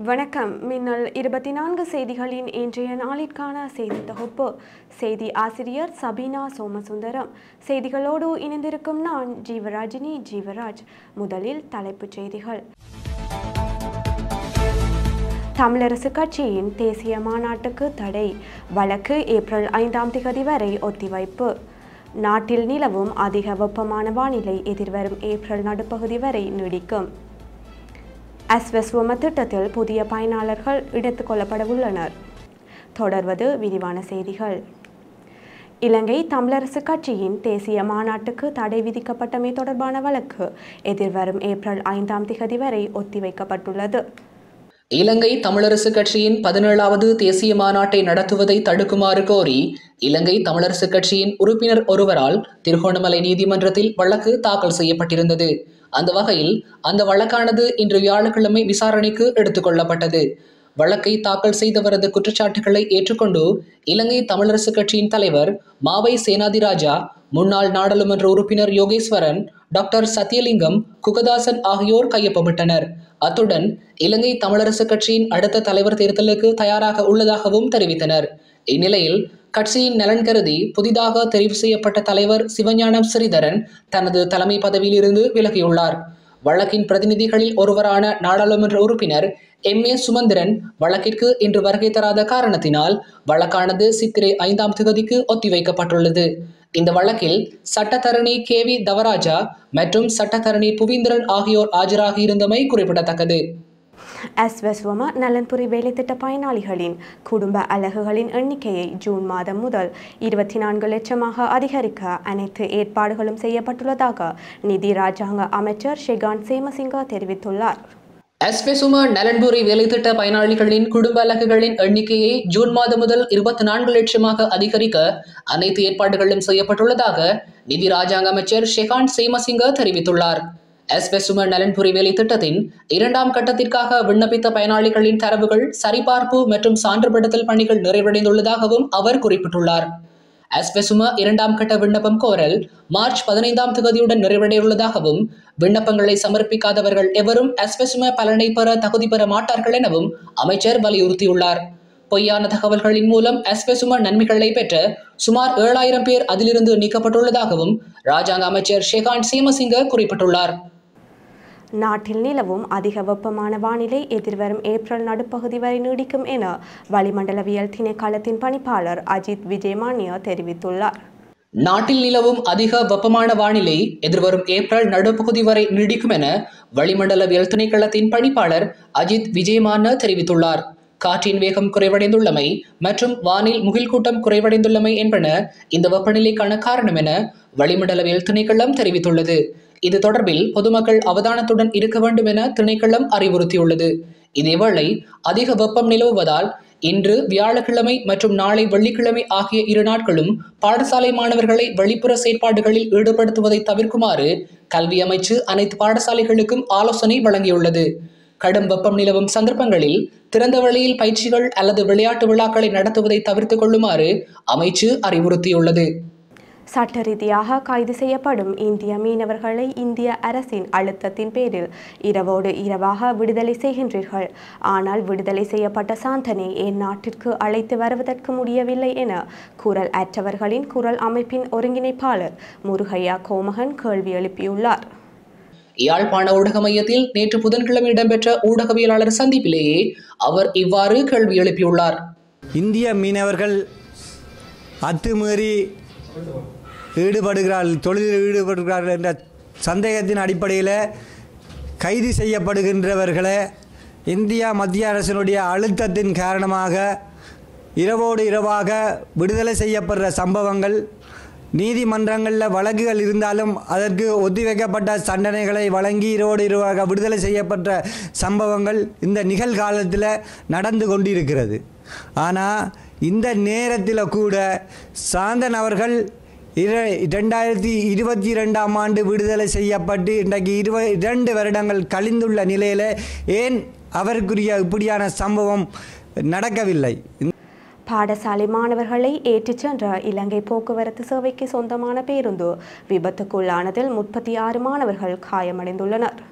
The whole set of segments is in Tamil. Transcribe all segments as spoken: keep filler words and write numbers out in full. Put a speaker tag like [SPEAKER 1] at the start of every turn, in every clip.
[SPEAKER 1] வணக்கம். மின்னல் இருபத்தி நான்கு செய்திகளின் இன்றைய நாளிற்கான செய்தி தொகுப்பு. செய்தி ஆசிரியர் சபீனா சோமசுந்தரம். செய்திகளோடு இணைந்திருக்கும் நான் ஜீவராஜினி ஜீவராஜ். முதலில் தலைப்புச் செய்திகள். தமிழரசு கட்சியின் தேசிய மாநாட்டுக்கு தடை. வழக்கு ஏப்ரல் ஐந்தாம் தேதி வரை ஒத்திவைப்பு. நாட்டில் நிலவும் அதிக வெப்பமான வானிலை எதிர்வரும் ஏப்ரல் நடுப்பகுதி வரை நீடிக்கும். அஸ்வஸ்வம திட்டத்தில் புதிய பயனாளர்கள் எடுத்துக் கொள்ளப்பட உள்ளனர். தொடர்வது விரிவான செய்திகள். இலங்கை தமிழரசு கட்சியின் தேசிய மாநாட்டுக்கு தடை விதிக்கப்பட்டமை தொடர்பான வழக்கு எதிர்வரும் ஏப்ரல் ஐந்தாம் தேதி வரை ஒத்திவைக்கப்பட்டுள்ளது.
[SPEAKER 2] இலங்கை தமிழரசு கட்சியின் பதினேழாவது தேசிய மாநாட்டை நடத்துவதை தடுக்குமாறு கோரி இலங்கை தமிழரசு கட்சியின் உறுப்பினர் ஒருவரால் திருகோணமலை நீதிமன்றத்தில் வழக்கு தாக்கல் செய்யப்பட்டிருந்தது. அந்த வகையில் அந்த வழக்கானது இன்று வியாழக்கிழமை விசாரணைக்கு எடுத்துக் கொள்ளப்பட்டது. வழக்கை தாக்கல் செய்தவரது குற்றச்சாட்டுகளை ஏற்றுக்கொண்டு இலங்கை தமிழரசு கட்சியின் தலைவர் மாவை சேனாதிராஜா, முன்னாள் நாடாளுமன்ற உறுப்பினர் யோகேஸ்வரன், டாக்டர் சத்தியலிங்கம், குகதாசன் ஆகியோர் கையொப்பமிட்டனர். அத்துடன் இலங்கை தமிழரசு கட்சியின் அடுத்த தலைவர் தேர்தலுக்கு தயாராக உள்ளதாகவும் தெரிவித்தனர். இந்நிலையில் கட்சியின் நலன் கருதி புதிதாக தெரிவு செய்யப்பட்ட தலைவர் சிவஞானம் ஸ்ரீதரன் தனது தலைமை பதவியில் இருந்து விலகியுள்ளார். வழக்கின் பிரதிநிதிகளில் ஒருவரான நாடாளுமன்ற உறுப்பினர் எம் ஏ சுமந்திரன் வழக்கிற்கு இன்று வருகை தராத காரணத்தினால் வழக்கானது சித்திரை ஐந்தாம் தேதிக்கு ஒத்திவைக்கப்பட்டுள்ளது. இந்த வழக்கில் சட்டத்தரணி கே வி தவராஜா மற்றும் சட்டத்தரணி புவீந்திரன் ஆகியோர் ஆஜராகி இருந்தமை குறிப்பிடத்தக்கது.
[SPEAKER 1] அஸ்வஸ்வம நலன்புரி வேலைத்திட்ட பயனாளிகளின் குடும்ப அலகுகளின் எண்ணிக்கையை ஜூன் மாதம் முதல் இருபத்தி நான்கு லட்சமாக அதிகரிக்க அனைத்து ஏற்பாடுகளும் செய்யப்பட்டுள்ளதாக நிதி ராஜாங்க அமைச்சர் ஷெகான் சேமசிங்க தெரிவித்துள்ளார்.
[SPEAKER 2] அஸ்வசும நலன்புரி வேலைத்திட்ட பயனாளிகளின் குடும்ப அலகுகளின் எண்ணிக்கையை ஜூன் மாதம் முதல் இருபத்தி நான்கு லட்சமாக அதிகரிக்க அனைத்து ஏற்பாடுகளும் செய்யப்பட்டுள்ளதாக நிதி ராஜாங்க அமைச்சர் ஷெகான் சேமசிங்க தெரிவித்துள்ளார். அஸ்வசும நலன்புரி வேலை திட்டத்தின் இரண்டாம் கட்டத்திற்காக விண்ணப்பித்த பயனாளிகளின் தரவுகள் சரிபார்ப்பு மற்றும் சான்றுபடுத்தல் பணிகள் நிறைவடைந்துள்ளதாகவும் அவர் குறிப்பிட்டுள்ளார். அஸ்வசும இரண்டாம் கட்ட விண்ணப்பம் கோரல் மார்ச் பதினைந்தாம் தேதியுடன் நிறைவடையுள்ளதாகவும் விண்ணப்பங்களை சமர்ப்பிக்காதவர்கள் எவரும் அஸ்வசும பலனை பெற தகுதி பெற மாட்டார்கள் எனவும் அமைச்சர் வலியுறுத்தியுள்ளார். பொய்யான தகவல்களின் மூலம் அஸ்வசும நன்மைகளை பெற்ற சுமார் ஏழாயிரம் பேர் அதிலிருந்து நீக்கப்பட்டுள்ளதாகவும் ராஜாங்க அமைச்சர் ஷெகான் சேமசிங்க குறிப்பிட்டுள்ளார்.
[SPEAKER 1] நாட்டில் நிலவும் அதிக வெப்பமான வானிலை எதிர்வரும் ஏப்ரல் நடுப்பகுதி வரை நீடிக்கும் என வளிமண்டலவியல் திணைக்களத்தின் பணிப்பாளர் அஜித் விஜயமானியா தெரிவித்துள்ளார்.
[SPEAKER 2] நாட்டில் நிலவும் அதிக வெப்பமான வானிலை எதிர்வரும் ஏப்ரல் நடுப்பகுதி வரை நீடிக்கும் என வளிமண்டலவியல் திணைக்களத்தின் பணிப்பாளர் அஜித் விஜயமானியா தெரிவித்துள்ளார். காற்றின் வேகம் குறைவடைந்துள்ளமை மற்றும் வானில் முகில் கூட்டம் குறைவடைந்துள்ளமை என்பன இந்த வெப்பநிலைக்கான காரணம் என வளிமண்டலவியல் திணைக்களம் தெரிவித்துள்ளது. இது தொடர்பில் பொதுமக்கள் அவதானத்துடன் இருக்க வேண்டும் என திணைக்களம் அறிவுறுத்தியுள்ளது. இதேவேளை அதிக வெப்பம் நிலவுவதால் இன்று வியாழக்கிழமை மற்றும் நாளை வெள்ளிக்கிழமை ஆகிய இரு நாட்களும் பாடசாலை மாணவர்களை வெளிப்புற செயற்பாடுகளில் ஈடுபடுத்துவதை தவிர்க்குமாறு கல்வி அமைச்சு அனைத்து பாடசாலைகளுக்கும் ஆலோசனை வழங்கியுள்ளது. கடும் வெப்பம் நிலவும் சந்தர்ப்பங்களில் திறந்த வெளியில் பயிற்சிகள் அல்லது விளையாட்டு விழாக்களை நடத்துவதை தவிர்த்துக் கொள்ளுமாறு அமைச்சு அறிவுறுத்தியுள்ளது.
[SPEAKER 1] சட்ட ரீதியாக கைது செய்யப்படும் இந்திய மீனவர்களை இந்திய அரசின் அழுத்தத்தின் பேரில் இரவோடு இரவாக விடுதலை செய்கின்றீர்கள். ஆனால் விடுதலை செய்யப்பட்ட சாந்தனை என் நாட்டிற்கு அழைத்து வருவதற்கு முடியவில்லை என குரல் அற்றவர்களின் குரல் அமைப்பின் ஒருங்கிணைப்பாளர் முருகையா கோமகன் கேள்வி எழுப்பியுள்ளார்.
[SPEAKER 2] யாழ்ப்பாண ஊடக மையத்தில் நேற்று புதன்கிழமை இடம்பெற்ற ஊடகவியலாளர் சந்திப்பிலேயே அவர் இவ்வாறு கேள்வி எழுப்பியுள்ளார்.
[SPEAKER 3] இந்திய மீனவர்கள் அத்துமீறி ஈடுபடுகிறார்கள், தொழிலில் ஈடுபடுகிறார்கள் என்ற சந்தேகத்தின் அடிப்படையில் கைது செய்யப்படுகின்றவர்களை இந்தியா மத்திய அரசினுடைய அழுத்தத்தின் காரணமாக இரவோடு இரவாக விடுதலை செய்யப்படுற சம்பவங்கள், நீதிமன்றங்களில் வழக்குகள் இருந்தாலும் அதற்கு ஒத்திவைக்கப்பட்ட தண்டனைகளை வழங்கி இரவோடு இரவாக விடுதலை செய்யப்பட்ட சம்பவங்கள் இந்த நிகழ்காலத்தில் நடந்து கொண்டிருக்கிறது. ஆனால் இந்த நேரத்தில் கூட சாந்தன் அவர்கள் இர இரண்டாயிரத்தி இருபத்தி ரெண்டாம் ஆண்டு விடுதலை செய்யப்பட்டு இன்றைக்கு இருவ இரண்டு வருடங்கள் கழிந்துள்ள நிலையில் ஏன் அவருக்குரிய இப்படியான சம்பவம் நடக்கவில்லை?
[SPEAKER 1] பாடசாலை மாணவர்களை ஏற்றிச் சென்ற இலங்கை போக்குவரத்து சேவைக்கு சொந்தமான பேருந்து விபத்துக்குள்ளானதில் முப்பத்தி ஆறு மாணவர்கள் காயமடைந்துள்ளனர்.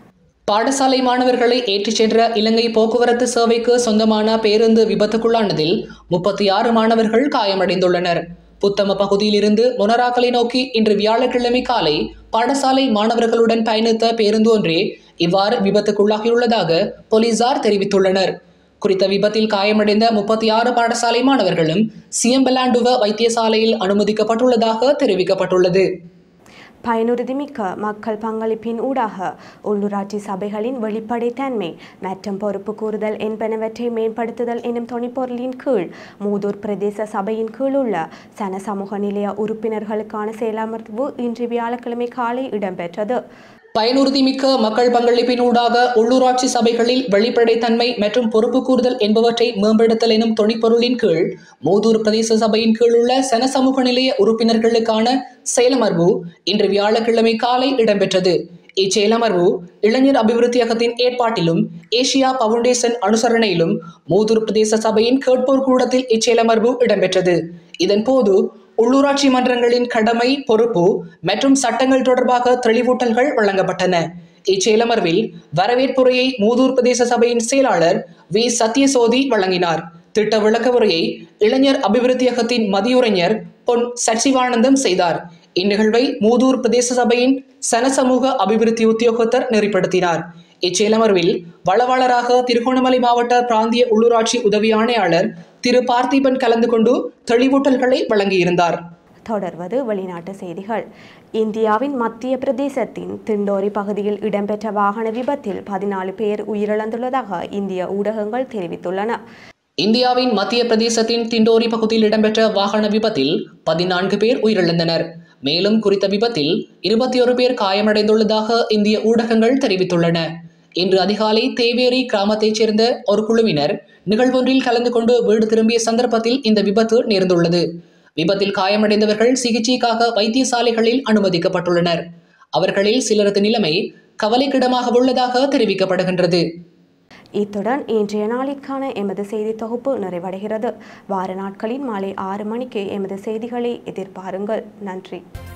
[SPEAKER 2] பாடசாலை மாணவர்களை ஏற்றிச் சென்ற இலங்கை போக்குவரத்து சேவைக்கு சொந்தமான பேருந்து விபத்துக்குள்ளானதில் முப்பத்தி ஆறு மாணவர்கள் காயமடைந்துள்ளனர். புத்தம பகுதியிலிருந்து மொனராகலை நோக்கி இன்று வியாழக்கிழமை காலை பாடசாலை மாணவர்களுடன் பயணித்த பேருந்து ஒன்றே இவ்வாறு விபத்துக்குள்ளாகியுள்ளதாக போலீசார் தெரிவித்துள்ளனர். குறித்த விபத்தில் காயமடைந்த முப்பத்தி ஆறு பாடசாலை மாணவர்களும் சியம்பலாண்டுவ வைத்தியசாலையில் அனுமதிக்கப்பட்டுள்ளதாக தெரிவிக்கப்பட்டுள்ளது.
[SPEAKER 1] பயனுறுதிமிக்க மக்கள் பங்களிப்பின் ஊடாக உள்ளூராட்சி சபைகளின் வெளிப்படைத்தன்மை மற்றும் பொறுப்பு கூறுதல் என்பனவற்றை மேம்படுத்துதல் எனும் துணைப்பொருளின் கீழ் மூதூர் பிரதேச சபையின் கீழ் உள்ள சன சமூக நிலைய உறுப்பினர்களுக்கான செயலமர்வு இன்று வியாழக்கிழமை காலை இடம்பெற்றது.
[SPEAKER 2] பயனுறுதிமிக்க மக்கள் பங்களிப்பினூடாக உள்ளூராட்சி சபைகளில் வெளிப்படைத்தன்மை மற்றும் பொறுப்பு கூறுதல் என்பவற்றை மேம்படுத்தல் எனும் துணைப்பொருளின் கீழ் மூதூர் பிரதேச சபையின் கீழ் உள்ள சன சமூக நிலைய உறுப்பினர்களுக்கான செயலமர்வு இன்று வியாழக்கிழமை காலை இடம்பெற்றது. இச்செயலமர்வு இளைஞர் அபிவிருத்தியகத்தின் ஏற்பாட்டிலும் ஏசியா பவுண்டேஷன் அனுசரணையிலும் மூதூர் பிரதேச சபையின் கேட்போர் கூடத்தில் இச்செயலமர்வு இடம்பெற்றது. இதன்போது உள்ளூராட்சி மன்றங்களின் கடமை, பொறுப்பு மற்றும் சட்டங்கள் தொடர்பாக தெளிவூட்டல்கள் வழங்கப்பட்டன. இச்செயலமர்வில் வரவேற்புரையை மூதூர் பிரதேச சபையின் செயலாளர் வி சத்யசோதி வழங்கினார். திட்ட விளக்க உரையை இளைஞர் அபிவிருத்தியகத்தின் மதியுரைஞர் பொன் சச்சிவானந்தம் செய்தார். இந்நிகழ்வை மூதூர் பிரதேச சபையின் சனசமூக அபிவிருத்தி உத்தியோகத்தர் நெறிப்படுத்தினார். இச்செயலமர்வில் வளவாளராக திருகோணமலை மாவட்ட பிராந்திய உள்ளூராட்சி உதவி ஆணையாளர் திரு பார்த்திபன் கலந்து கொண்டு தெளிவூட்டல்களை வழங்கியிருந்தார்.
[SPEAKER 1] தொடர்வது வெளிநாட்டு செய்திகள். இந்தியாவின் மத்திய பிரதேசத்தின் திண்டோரி பகுதியில் இடம்பெற்ற வாகன விபத்தில் பதினாலு பேர் உயிரிழந்துள்ளதாக இந்திய ஊடகங்கள் தெரிவித்துள்ளன.
[SPEAKER 2] இந்தியாவின் மத்திய பிரதேசத்தின் திண்டோரி பகுதியில் இடம்பெற்ற வாகன விபத்தில் பதினான்கு பேர் உயிரிழந்தனர். மேலும் குறித்த விபத்தில் இருபத்தி ஒரு பேர் காயமடைந்துள்ளதாக இந்திய ஊடகங்கள் தெரிவித்துள்ளன. இன்று அதிகாலை தேவேரி கிராமத்தைச் சேர்ந்த ஒரு குழுவினர் நிகழ்வொன்றில் கலந்து கொண்டு வீடு திரும்பிய சந்தர்ப்பத்தில் இந்த விபத்து நேர்ந்துள்ளது. விபத்தில் காயமடைந்தவர்கள் சிகிச்சைக்காக வைத்தியசாலைகளில் அனுமதிக்கப்பட்டுள்ளனர். அவர்களில் சிலரது நிலைமை கவலைக்கிடமாக உள்ளதாக தெரிவிக்கப்படுகின்றது.
[SPEAKER 1] இத்துடன் இன்றைய நாளிற்கான எமது செய்தி தொகுப்பு நிறைவடைகிறது. வார நாட்களின் மாலை ஆறு மணிக்கு எமது செய்திகளை எதிர்பாருங்கள். நன்றி.